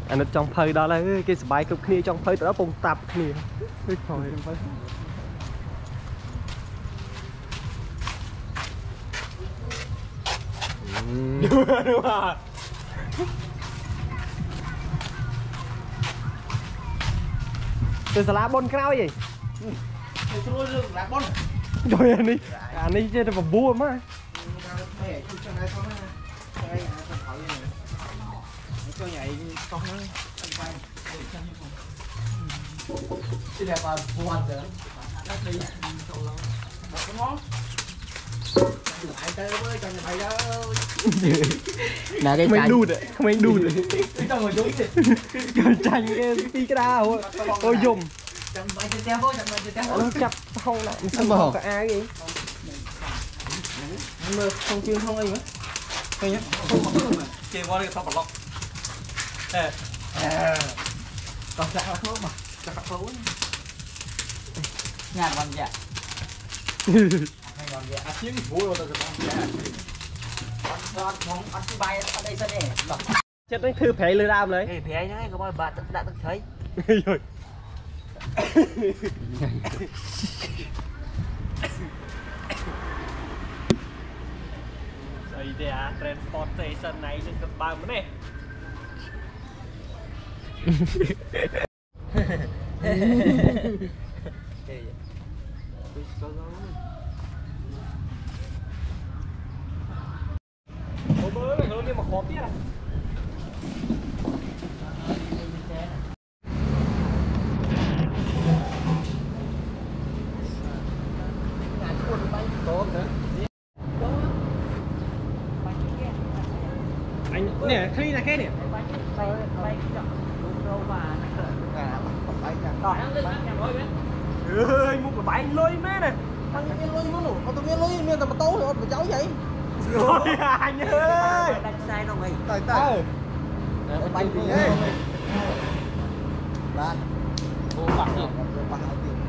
anh nó trong phơi đó là cái bài cực kia trong phơi đó bông tập kia đúng rồi từ lá bôn cái nào gì rồi anh đi chơi vào bua mà cho nhảy con nó cái đẹp là buồn rồi nó đi một cái món lại tới với cho nhà thầy đó là cái chanh không anh đun cho người đúng cái chanh cái đao tôi dùng chẳng mày chơi teo thôi chẳng mày chơi teo thôi nó chặt không lại không có ai gì mơ không chuyên không ấy nữa thôi nhá không có mà chơi qua đây tao bật lọc còn sao là thuốc mà cho cặp thú ngàn văn dạ ngàn dạ chiếc vui rồi tao con không ăn cái bay ở đây sao nè chết đấy thư phải lừa đảo lấy thì ấy đấy có bao bà đã từng thấy rồi đây là transportation này trên cấp 3 này ôi bơ này hướng đi mà khó tiếc à anh nè khi là cái nè ơi mua cái bánh lôi mẹ này thằng nghe lôi nó nổ tao nghe lôi nghe tao mà tối rồi mà cháu vậy rồi anh ơi đánh sai đâu mày tại tại bánh gì đấy bạn vô bạc gì bạc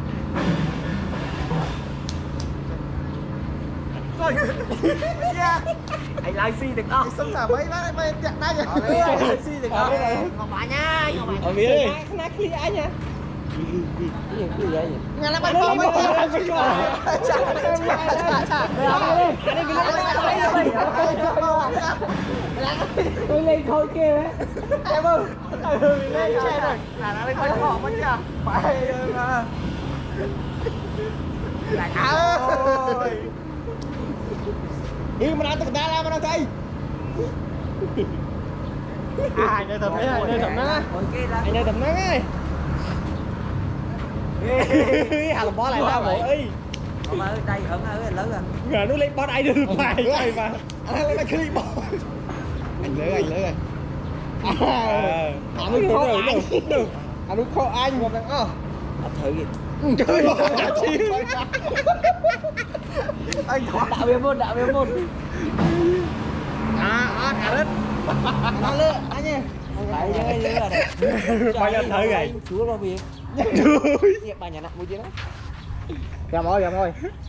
rồi anh lái xi được không xong xả mấy bác mày chặn đây rồi lái xi được không ngọc bả nha ngọc bả ở phía đây nãy khi anh nhá nhà làm bánh bò mấy tôi lên thôi kia đấy em ơi lên xe rồi là nó lên coi họ mất chưa phải mà ơi đi mà tụi ta ra mà đâu thấy anh ơi thầm đấy anh ơi thầm đó anh ơi thầm đó ấy hàng bó lại tao ơi ở đây ở lớn rồi ngờ nó lên bó đây được phải vậy mà anh lấy cái bó anh lớn rồi anh nó khô anh anh nó khô anh mà bạn anh thử kìa trời anh đạo viên môn thả đất nó lừa anh nhỉ đấy chơi lừa đấy bao nhiêu thử rồi chúa bao việc bà nhà nặng mua chứ đó kèm thôi anh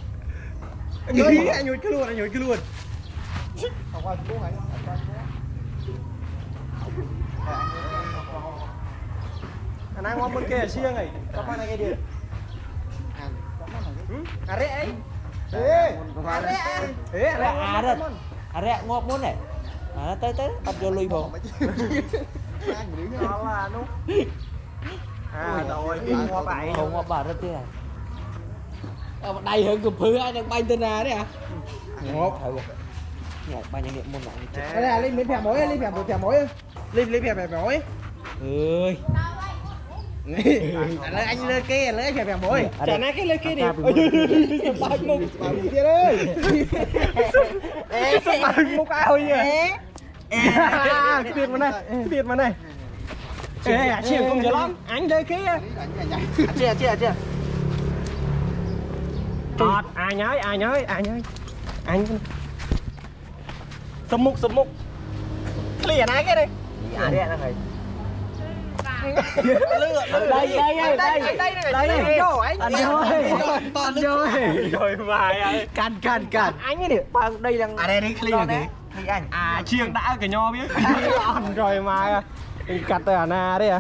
nhồi cái luôn không qua chú mày anh ăn ngon bên kia siêng này có phải này cái gì à rẽ ấy rẽ ngọt muốn này tới tập vô lui bộ ngon là nó rồi ngọt vậy không ngọt bà rất tiếc đầy hơn cục phứ ai đang bay tên nào đấy à ngọt ngọt ba nhân môn nặng đây là ly phèo mỗi ly phèo mỗi ơi anh lên kia lấy phèo mỗi chả nãy cái lên kia đi bạch mục kia ơi bạch mục ao gì tiền mà này ê chuyện không dễ lắm anh đây kia chia ai nhớ anh sầm mục liền ai cái đây đây là người đây vô anh vô rồi mày ơi cằn anh ấy đi đây đang đây đấy clean rồi thì anh à chiêng đã cái nho biết ăn rồi mà cắt từ na đấy à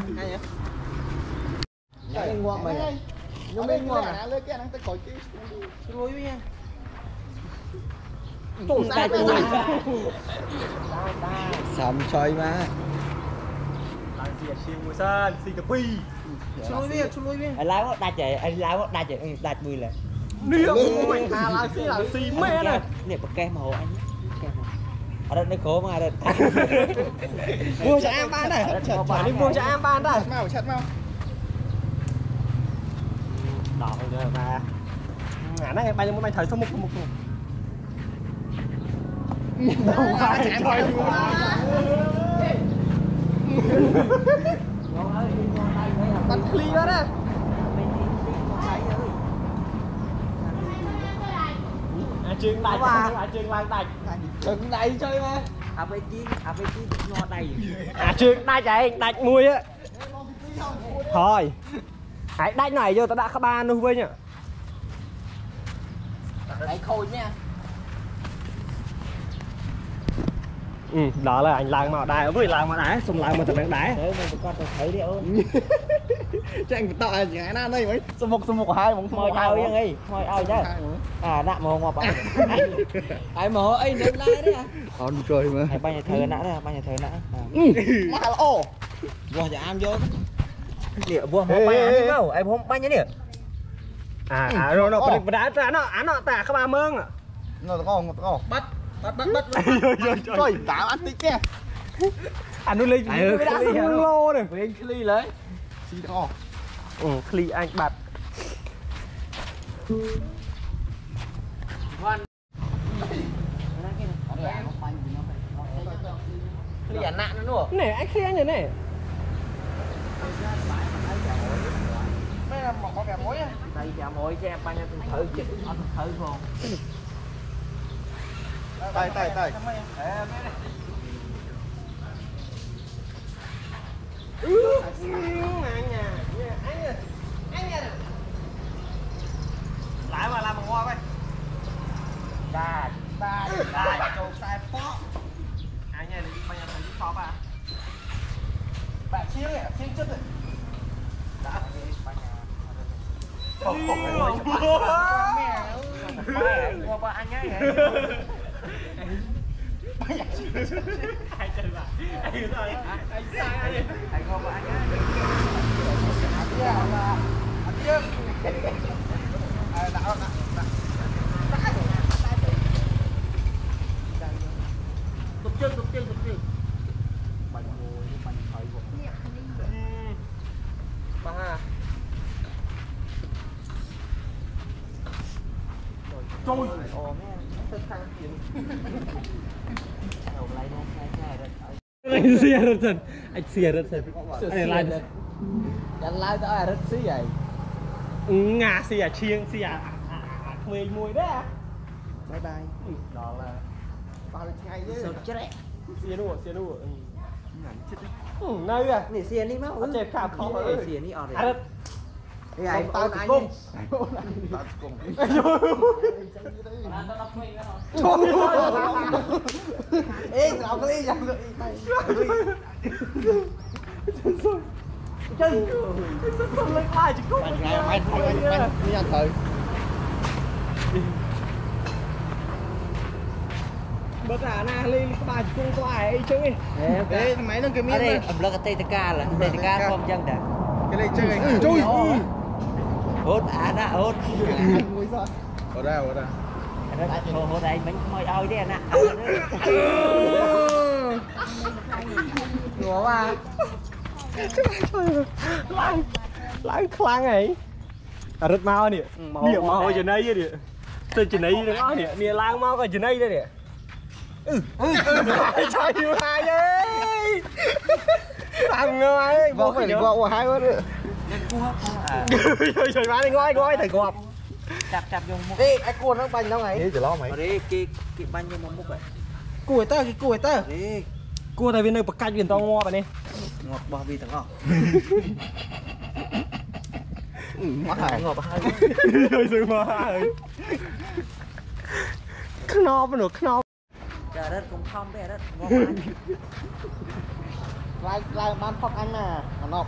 anh ngon mày nhưng bên ngon à lấy cái anh tới còi chứ lối với nha tụi sai tụi sầm chơi mà làm gì chiêng mùi sơn xì cà pi chui đi anh lái đa chạy anh lái đa chạy đa 10 lần điệu mình thà làm xì mẹ này nè bật kem hồ anh ở đây nó khổ mà đây mua cho em ban này phải đi mua cho em ban đây chặt mau đỏ rồi mà ngã này bay muốn bay thời số một đâu phải trời bắn clear đó đấy trường đại trường lang đại đừng đầy chơi mà bên chi ngon đầy trường đại chạy đại mùi á thôi hãy đánh này vô tao đã các ba nuôi với nhá đấy khôi nha đó là anh lang màu đài với lang màu đái xong lang mà thật đang đái để mình con thấy đi ơn cho anh tao ngày nay đây mấy số một hai mời ao chứ đi mời ao chứ à đạm mồ ngọt bạn ai mồ ấy đến lại đấy à còn cười mà ai bao nhiêu thời nã đấy bao nhiêu thời nã mà là ô vua nhà am vô địa vua không bay ăn đâu em không bay nhá nè rồi nó đá nó tả các ba mương à nó có bắt rồi tạo ăn tí kia anh nuôi linh cái đá sưng lô này lên cli lấy xí đó cli anh bật cli ăn nạn nữa này anh khi anh này mấy là một con gà muối á đây gà muối cho em bao nhiêu thử chứ ăn thử không tay lại mà làm bằng hoa vậy đà trâu sai phó anh nha đi bao nhiêu thằng phó à bạn chiếc chất rồi đã không qua ba anh ấy ai chơi bà anh rồi anh sai anh qua ba anh ấy tục chân bánh ngồi bánh thấy một ba trôi tức khăn chuyện đầu lấy nó ngay rồi anh xìa rất dần anh lại anh lái tới rất xí vậy ngà xìa chiêng xìa mùi mùi đấy à bye bye đó là bao nhiêu ngày chứ sốt chết đấy xìa đùa nơi à nè xìa đi máu chết cả không ơi xìa đi ở đây đây ai tao chỉ cung ê nào cái gì chơi xong lên ai chỉ cung anh đi ăn thử bớt ra na lên các bà chỉ cung có ai ấy chứ ê máy nó cái miếng đây ẩm lơ cái TTK là TTK không chân đã cái này chơi anh chui hốt đã hốt ở đây hốt đây mình mời ơi đi anh ạ ngủ mà lái khlang này rất mau nè địa mau ở trên đây nè trên trên đây đó nè nè lang mau ở trên đây đây nè trời hai đấy thằng ơi vô phải vô hai quá nữa trời má đi ngói thầy cọp chạp dùng một đi ai cuốn nó bánh đâu này đi lo mày đi cái bánh như một múc vậy cùi tơ đi cua tại vì nơi bậc canh viền to ngo vậy nè ngọt bò vì thằng ngọt mắt hai ngọt hai rồi sự mà hai knop nữa knop chờ đất cũng không bè đất lại bán phóc anh à nộp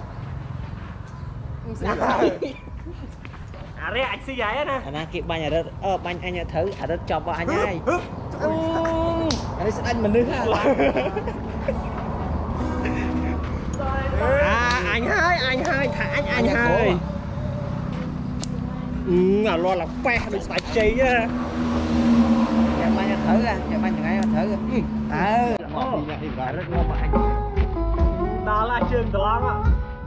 à đấy anh xí giấy nè anh kịp bánh ở đất bánh anh nhận thử ở đất chọc vào anh ơi anh sẽ anh mình nữa ha anh hai thả anh hai à lo là que được phải chi á dạ bánh nhận thử à dạ bánh nhận thử rất ngon mà anh đó là trường đó á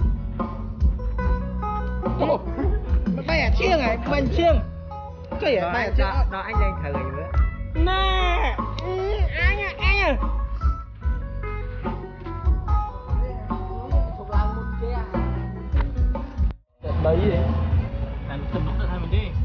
bây giờ chiêng này bên chiêng cái gì bây giờ đó anh lên thử nữa nè anh à đấy gì làm tùm lúc được thay mình đi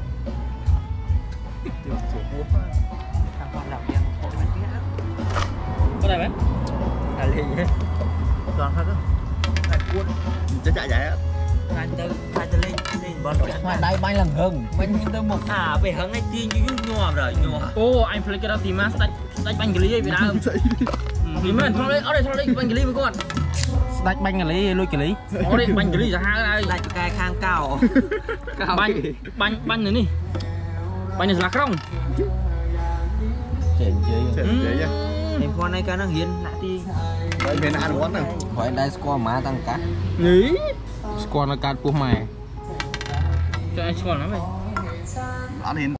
thằng con làm việc của mình chứ có đây mấy là gì còn thôi anh cuốn cho chạy vậy á anh từ lên bọn ngoài đây bánh làm hừng bánh từ một về hướng này tiên chứ nhòa rồi nhòa ô anh phải cái đó tìm mà đánh bánh cái ly Việt Nam thì mình thôi đấy ở đây bánh cái ly với con đánh bánh cái ly lôi cái ly ở đây bánh cái ly ra hai đây lại cái khang cao bánh nữa đi bánh này là không chế em con này cái nó hiền lại đi bên ăn quán này hỏi đây score má tăng cá nghĩ score là card của mày cho anh score lắm vậy ăn